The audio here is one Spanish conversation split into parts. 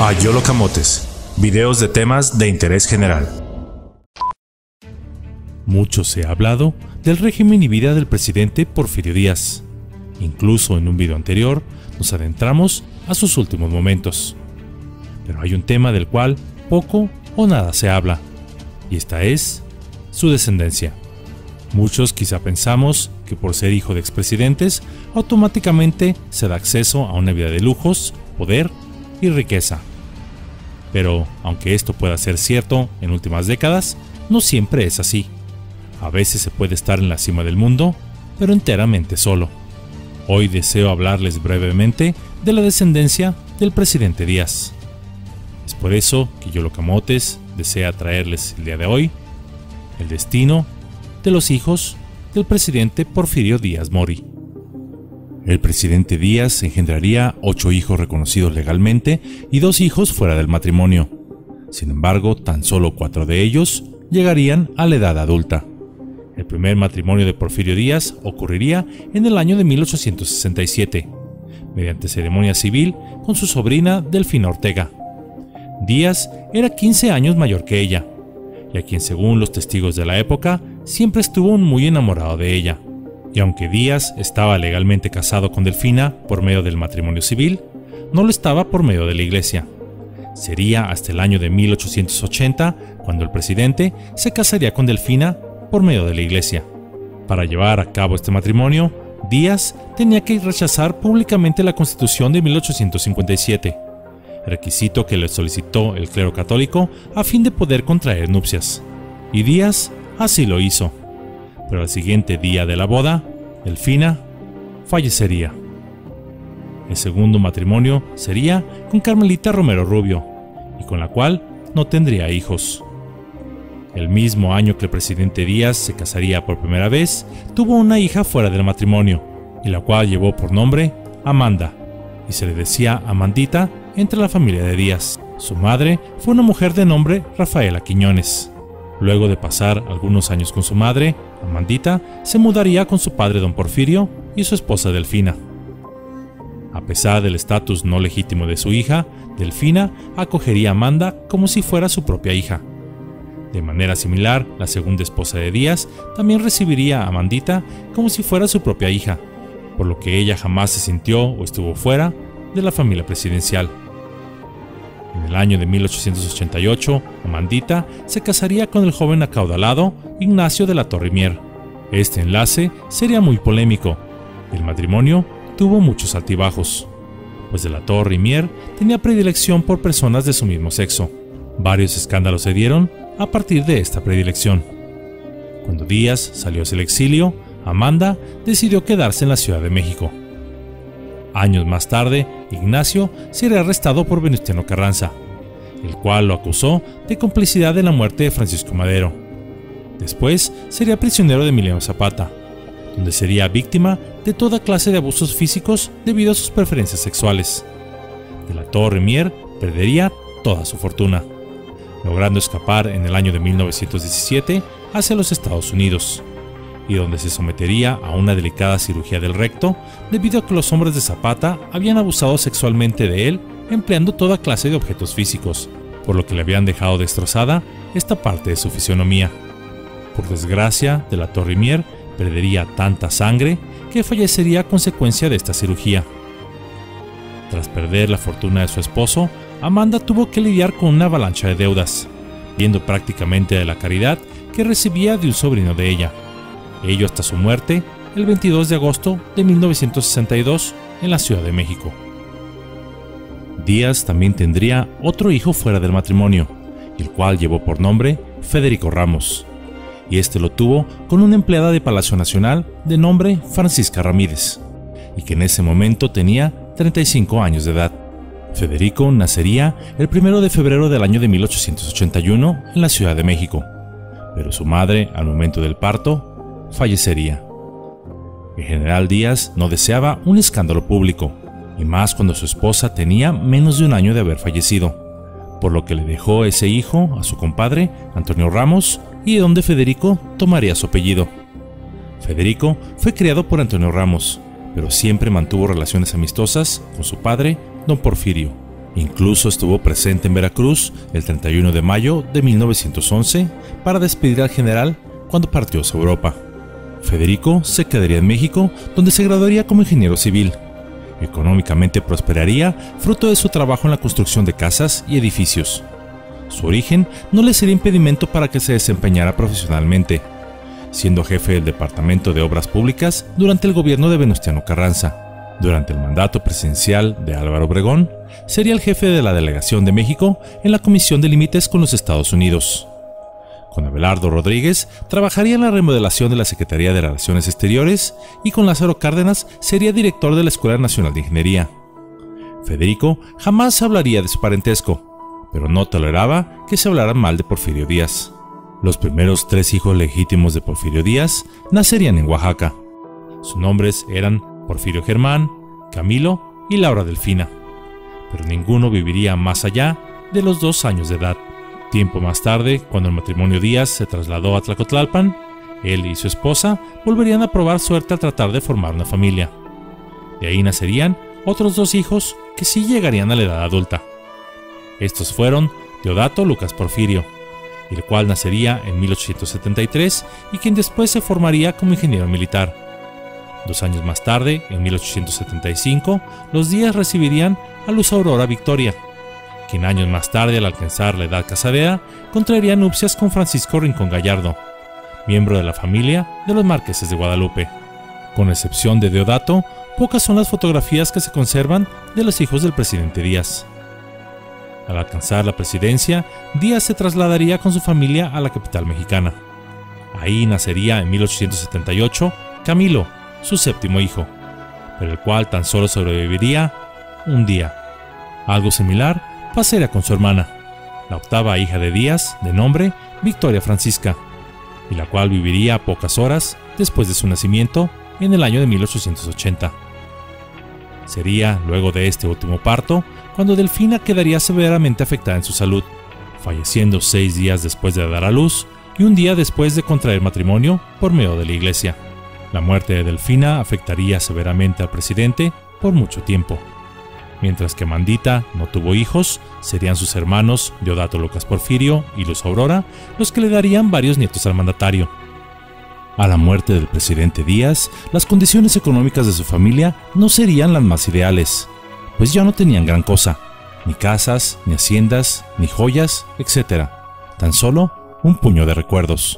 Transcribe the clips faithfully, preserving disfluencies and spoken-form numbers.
Ayolo Camotes, videos de temas de interés general. Mucho se ha hablado del régimen y vida del presidente Porfirio Díaz. Incluso en un video anterior nos adentramos a sus últimos momentos. Pero hay un tema del cual poco o nada se habla, y esta es su descendencia. Muchos quizá pensamos que por ser hijo de expresidentes, automáticamente se da acceso a una vida de lujos, poder y riqueza. Pero, aunque esto pueda ser cierto en últimas décadas, no siempre es así. A veces se puede estar en la cima del mundo, pero enteramente solo. Hoy deseo hablarles brevemente de la descendencia del presidente Díaz. Es por eso que Ayolo Camotes desea traerles el día de hoy el destino de los hijos del presidente Porfirio Díaz Mori. El presidente Díaz engendraría ocho hijos reconocidos legalmente y dos hijos fuera del matrimonio. Sin embargo, tan solo cuatro de ellos llegarían a la edad adulta. El primer matrimonio de Porfirio Díaz ocurriría en el año de mil ochocientos sesenta y siete, mediante ceremonia civil con su sobrina Delfina Ortega. Díaz era quince años mayor que ella, y a quien según los testigos de la época siempre estuvo muy enamorado de ella. Y aunque Díaz estaba legalmente casado con Delfina por medio del matrimonio civil, no lo estaba por medio de la iglesia. Sería hasta el año de mil ochocientos ochenta cuando el presidente se casaría con Delfina por medio de la iglesia. Para llevar a cabo este matrimonio, Díaz tenía que rechazar públicamente la Constitución de mil ochocientos cincuenta y siete, requisito que le solicitó el clero católico a fin de poder contraer nupcias. Y Díaz así lo hizo. Pero al siguiente día de la boda, Delfina fallecería. El segundo matrimonio sería con Carmelita Romero Rubio, y con la cual no tendría hijos. El mismo año que el presidente Díaz se casaría por primera vez, tuvo una hija fuera del matrimonio, y la cual llevó por nombre Amanda, y se le decía Amandita entre la familia de Díaz. Su madre fue una mujer de nombre Rafaela Quiñones. Luego de pasar algunos años con su madre, Amandita se mudaría con su padre don Porfirio y su esposa Delfina. A pesar del estatus no legítimo de su hija, Delfina acogería a Amanda como si fuera su propia hija. De manera similar, la segunda esposa de Díaz también recibiría a Amandita como si fuera su propia hija, por lo que ella jamás se sintió o estuvo fuera de la familia presidencial. En el año de mil ochocientos ochenta y ocho, Amandita se casaría con el joven acaudalado Ignacio de la Torre y Mier. Este enlace sería muy polémico. El matrimonio tuvo muchos altibajos, pues de la Torre y Mier tenía predilección por personas de su mismo sexo. Varios escándalos se dieron a partir de esta predilección. Cuando Díaz salió hacia el exilio, Amanda decidió quedarse en la Ciudad de México. Años más tarde, Ignacio sería arrestado por Venustiano Carranza, el cual lo acusó de complicidad en la muerte de Francisco Madero. Después sería prisionero de Emiliano Zapata, donde sería víctima de toda clase de abusos físicos debido a sus preferencias sexuales. De la Torre Mier perdería toda su fortuna, logrando escapar en el año de mil novecientos diecisiete hacia los Estados Unidos, y donde se sometería a una delicada cirugía del recto debido a que los hombres de Zapata habían abusado sexualmente de él empleando toda clase de objetos físicos, por lo que le habían dejado destrozada esta parte de su fisionomía. Por desgracia, de la Torre y Mier perdería tanta sangre que fallecería a consecuencia de esta cirugía. Tras perder la fortuna de su esposo, Amanda tuvo que lidiar con una avalancha de deudas, viendo prácticamente de la caridad que recibía de un sobrino de ella. Ello hasta su muerte el veintidós de agosto de mil novecientos sesenta y dos en la Ciudad de México. Díaz también tendría otro hijo fuera del matrimonio, el cual llevó por nombre Federico Ramos, y este lo tuvo con una empleada de Palacio Nacional de nombre Francisca Ramírez, y que en ese momento tenía treinta y cinco años de edad. Federico nacería el primero de febrero del año de mil ochocientos ochenta y uno en la Ciudad de México, pero su madre, al momento del parto, fallecería. El general Díaz no deseaba un escándalo público, y más cuando su esposa tenía menos de un año de haber fallecido, por lo que le dejó ese hijo a su compadre, Antonio Ramos, y de donde Federico tomaría su apellido. Federico fue criado por Antonio Ramos, pero siempre mantuvo relaciones amistosas con su padre, don Porfirio, Incluso estuvo presente en Veracruz el treinta y uno de mayo de mil novecientos once para despedir al general cuando partió hacia Europa. Federico se quedaría en México, donde se graduaría como ingeniero civil. Económicamente prosperaría fruto de su trabajo en la construcción de casas y edificios. Su origen no le sería impedimento para que se desempeñara profesionalmente, siendo jefe del Departamento de Obras Públicas durante el gobierno de Venustiano Carranza. Durante el mandato presidencial de Álvaro Obregón, sería el jefe de la delegación de México en la Comisión de Límites con los Estados Unidos. Con Abelardo Rodríguez trabajaría en la remodelación de la Secretaría de Relaciones Exteriores y con Lázaro Cárdenas sería director de la Escuela Nacional de Ingeniería. Federico jamás hablaría de su parentesco, pero no toleraba que se hablara mal de Porfirio Díaz. Los primeros tres hijos legítimos de Porfirio Díaz nacerían en Oaxaca. Sus nombres eran Porfirio Germán, Camilo y Laura Delfina, pero ninguno viviría más allá de los dos años de edad. Tiempo más tarde, cuando el matrimonio Díaz se trasladó a Tlacotlalpan, él y su esposa volverían a probar suerte al tratar de formar una familia. De ahí nacerían otros dos hijos que sí llegarían a la edad adulta. Estos fueron Deodato Lucas Porfirio, el cual nacería en mil ochocientos setenta y tres y quien después se formaría como ingeniero militar. Dos años más tarde, en mil ochocientos setenta y cinco, los Díaz recibirían a Luz Aurora Victoria, quien años más tarde, al alcanzar la edad casadera, contraería nupcias con Francisco Rincón Gallardo, miembro de la familia de los Marqueses de Guadalupe. Con excepción de Deodato, pocas son las fotografías que se conservan de los hijos del presidente Díaz. Al alcanzar la presidencia, Díaz se trasladaría con su familia a la capital mexicana. Ahí nacería en mil ochocientos setenta y ocho Camilo, su séptimo hijo, pero el cual tan solo sobreviviría un día. Algo similar pasaría con su hermana, la octava hija de Díaz, de nombre Victoria Francisca, y la cual viviría pocas horas después de su nacimiento en el año de mil ochocientos ochenta. Sería luego de este último parto cuando Delfina quedaría severamente afectada en su salud, falleciendo seis días después de dar a luz y un día después de contraer matrimonio por medio de la iglesia. La muerte de Delfina afectaría severamente al presidente por mucho tiempo. Mientras que Mandita no tuvo hijos, serían sus hermanos Deodato Lucas Porfirio y Luz Aurora los que le darían varios nietos al mandatario. A la muerte del presidente Díaz, las condiciones económicas de su familia no serían las más ideales, pues ya no tenían gran cosa, ni casas, ni haciendas, ni joyas, etcétera. Tan solo un puño de recuerdos.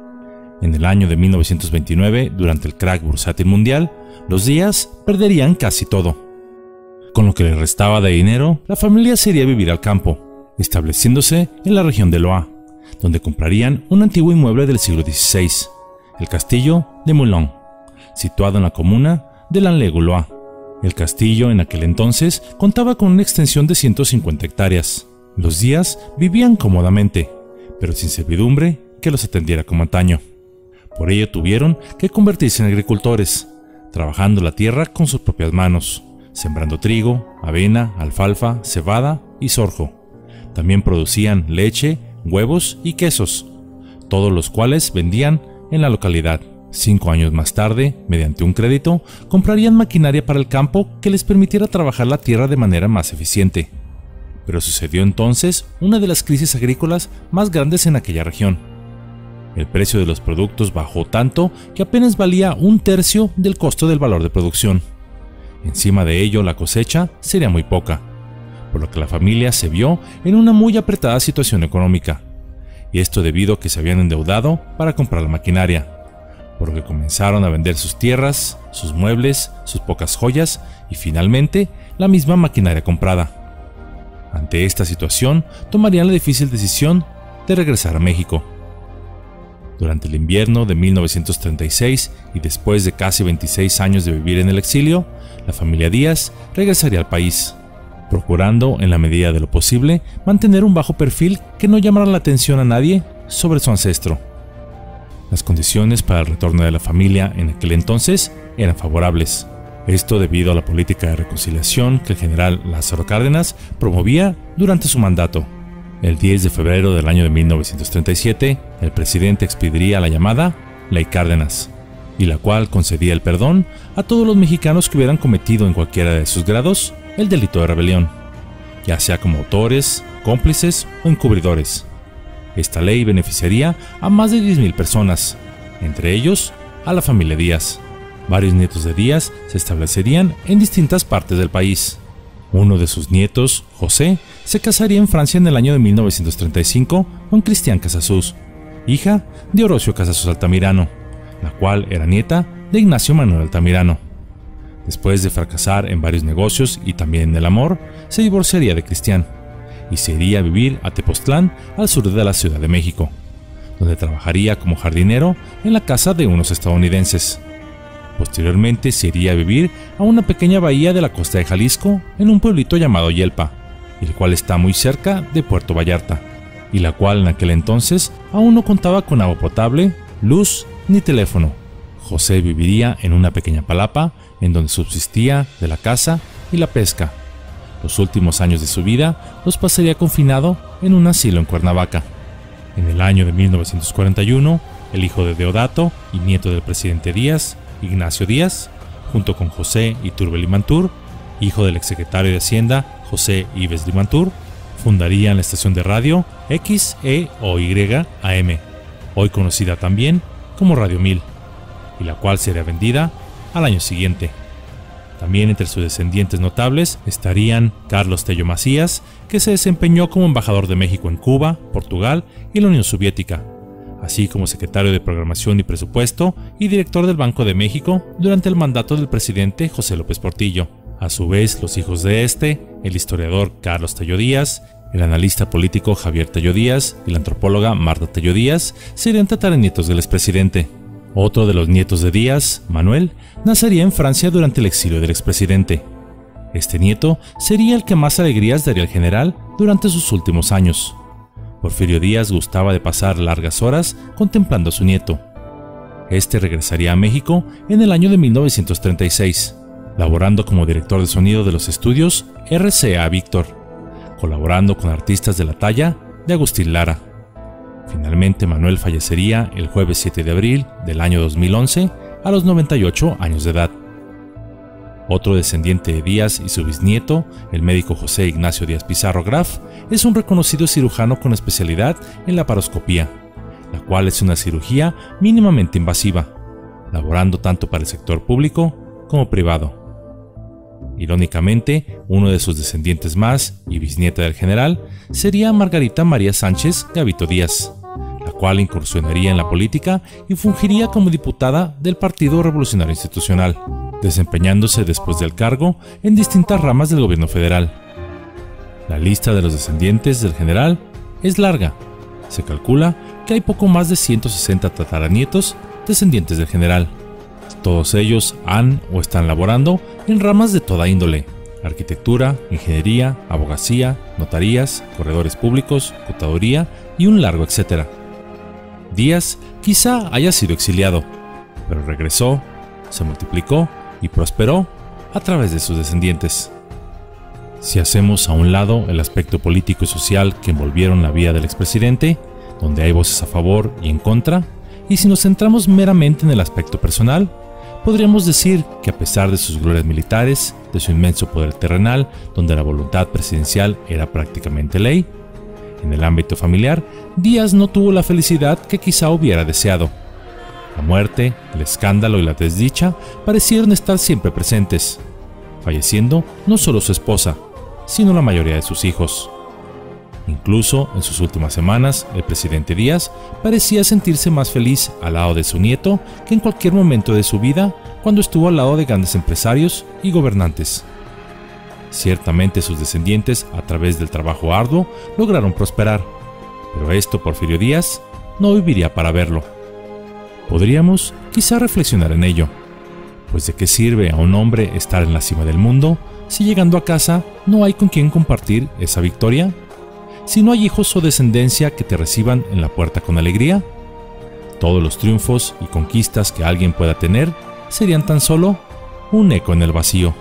En el año de mil novecientos veintinueve, durante el crack bursátil mundial, los Díaz perderían casi todo. Con lo que les restaba de dinero, la familia se iría a vivir al campo, estableciéndose en la región de Loa, donde comprarían un antiguo inmueble del siglo dieciséis, el castillo de Moulin, situado en la comuna de Lanlegu-Loa. El castillo en aquel entonces contaba con una extensión de ciento cincuenta hectáreas. Los Díaz vivían cómodamente, pero sin servidumbre que los atendiera como antaño. Por ello tuvieron que convertirse en agricultores, trabajando la tierra con sus propias manos, sembrando trigo, avena, alfalfa, cebada y sorgo. También producían leche, huevos y quesos, todos los cuales vendían en la localidad. Cinco años más tarde, mediante un crédito, comprarían maquinaria para el campo que les permitiera trabajar la tierra de manera más eficiente. Pero sucedió entonces una de las crisis agrícolas más grandes en aquella región. El precio de los productos bajó tanto que apenas valía un tercio del costo del valor de producción. Encima de ello, la cosecha sería muy poca, por lo que la familia se vio en una muy apretada situación económica, y esto debido a que se habían endeudado para comprar la maquinaria, por lo que comenzaron a vender sus tierras, sus muebles, sus pocas joyas y finalmente la misma maquinaria comprada. Ante esta situación, tomarían la difícil decisión de regresar a México. Durante el invierno de mil novecientos treinta y seis y después de casi veintiséis años de vivir en el exilio, la familia Díaz regresaría al país, procurando, en la medida de lo posible, mantener un bajo perfil que no llamara la atención a nadie sobre su ancestro. Las condiciones para el retorno de la familia en aquel entonces eran favorables. Esto debido a la política de reconciliación que el general Lázaro Cárdenas promovía durante su mandato. El diez de febrero del año de mil novecientos treinta y siete, el presidente expediría la llamada Ley Cárdenas, y la cual concedía el perdón a todos los mexicanos que hubieran cometido en cualquiera de sus grados el delito de rebelión, ya sea como autores, cómplices o encubridores. Esta ley beneficiaría a más de diez mil personas, entre ellos a la familia Díaz. Varios nietos de Díaz se establecerían en distintas partes del país. Uno de sus nietos, José, se casaría en Francia en el año de mil novecientos treinta y cinco con Cristián Casasus, hija de Orocio Casasus Altamirano, la cual era nieta de Ignacio Manuel Altamirano. Después de fracasar en varios negocios y también en el amor, se divorciaría de Cristián y se iría a vivir a Tepoztlán, al sur de la Ciudad de México, donde trabajaría como jardinero en la casa de unos estadounidenses. Posteriormente se iría a vivir a una pequeña bahía de la costa de Jalisco, en un pueblito llamado Yelpa, el cual está muy cerca de Puerto Vallarta, y la cual en aquel entonces aún no contaba con agua potable, luz ni teléfono. José viviría en una pequeña palapa en donde subsistía de la caza y la pesca. Los últimos años de su vida los pasaría confinado en un asilo en Cuernavaca. En el año de mil novecientos cuarenta y uno, el hijo de Deodato y nieto del presidente Díaz, Ignacio Díaz, junto con José Iturbide Limantur, hijo del exsecretario de Hacienda José Ives Limantur, fundarían la estación de radio X E O Y A M, hoy conocida también como Radio Mil, y la cual sería vendida al año siguiente. También entre sus descendientes notables estarían Carlos Tello Macías, que se desempeñó como embajador de México en Cuba, Portugal y la Unión Soviética, así como secretario de Programación y Presupuesto y director del Banco de México durante el mandato del presidente José López Portillo. A su vez, los hijos de este, el historiador Carlos Tello Díaz, el analista político Javier Tello Díaz y la antropóloga Marta Tello Díaz, serían tataranietos del expresidente. Otro de los nietos de Díaz, Manuel, nacería en Francia durante el exilio del expresidente. Este nieto sería el que más alegrías daría al general durante sus últimos años. Porfirio Díaz gustaba de pasar largas horas contemplando a su nieto. Este regresaría a México en el año de mil novecientos treinta y seis, laborando como director de sonido de los estudios R C A Víctor, colaborando con artistas de la talla de Agustín Lara. Finalmente, Manuel fallecería el jueves siete de abril del año dos mil once a los noventa y ocho años de edad. Otro descendiente de Díaz y su bisnieto, el médico José Ignacio Díaz Pizarro Graf, es un reconocido cirujano con especialidad en laparoscopía, la cual es una cirugía mínimamente invasiva, laborando tanto para el sector público como privado. Irónicamente, uno de sus descendientes más, y bisnieta del general, sería Margarita María Sánchez Gavito Díaz, la cual incursionaría en la política y fungiría como diputada del Partido Revolucionario Institucional, desempeñándose después del cargo en distintas ramas del gobierno federal. La lista de los descendientes del general es larga. Se calcula que hay poco más de ciento sesenta tataranietos descendientes del general. Todos ellos han o están laborando en ramas de toda índole: arquitectura, ingeniería, abogacía, notarías, corredores públicos, contaduría y un largo etcétera. Díaz quizá haya sido exiliado, pero regresó, se multiplicó y prosperó a través de sus descendientes. Si hacemos a un lado el aspecto político y social que envolvieron la vida del expresidente, donde hay voces a favor y en contra, y si nos centramos meramente en el aspecto personal, podríamos decir que a pesar de sus glorias militares, de su inmenso poder terrenal, donde la voluntad presidencial era prácticamente ley, en el ámbito familiar, Díaz no tuvo la felicidad que quizá hubiera deseado. La muerte, el escándalo y la desdicha parecieron estar siempre presentes, falleciendo no solo su esposa, sino la mayoría de sus hijos. Incluso en sus últimas semanas, el presidente Díaz parecía sentirse más feliz al lado de su nieto que en cualquier momento de su vida cuando estuvo al lado de grandes empresarios y gobernantes. Ciertamente sus descendientes, a través del trabajo arduo, lograron prosperar, pero esto Porfirio Díaz no viviría para verlo. Podríamos quizá reflexionar en ello, pues ¿de qué sirve a un hombre estar en la cima del mundo si llegando a casa no hay con quien compartir esa victoria? Si no hay hijos o descendencia que te reciban en la puerta con alegría, todos los triunfos y conquistas que alguien pueda tener serían tan solo un eco en el vacío.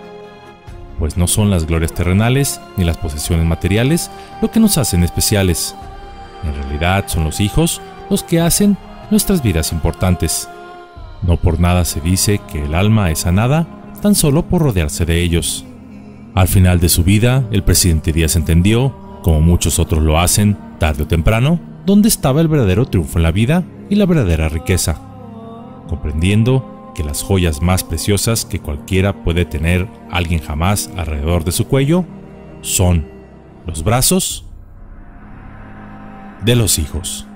Pues no son las glorias terrenales ni las posesiones materiales lo que nos hacen especiales. En realidad son los hijos los que hacen nuestras vidas importantes. No por nada se dice que el alma es sanada tan solo por rodearse de ellos. Al final de su vida, el presidente Díaz entendió, como muchos otros lo hacen, tarde o temprano, dónde estaba el verdadero triunfo en la vida y la verdadera riqueza, comprendiendo que las joyas más preciosas que cualquiera puede tener alguien jamás alrededor de su cuello son los brazos de los hijos.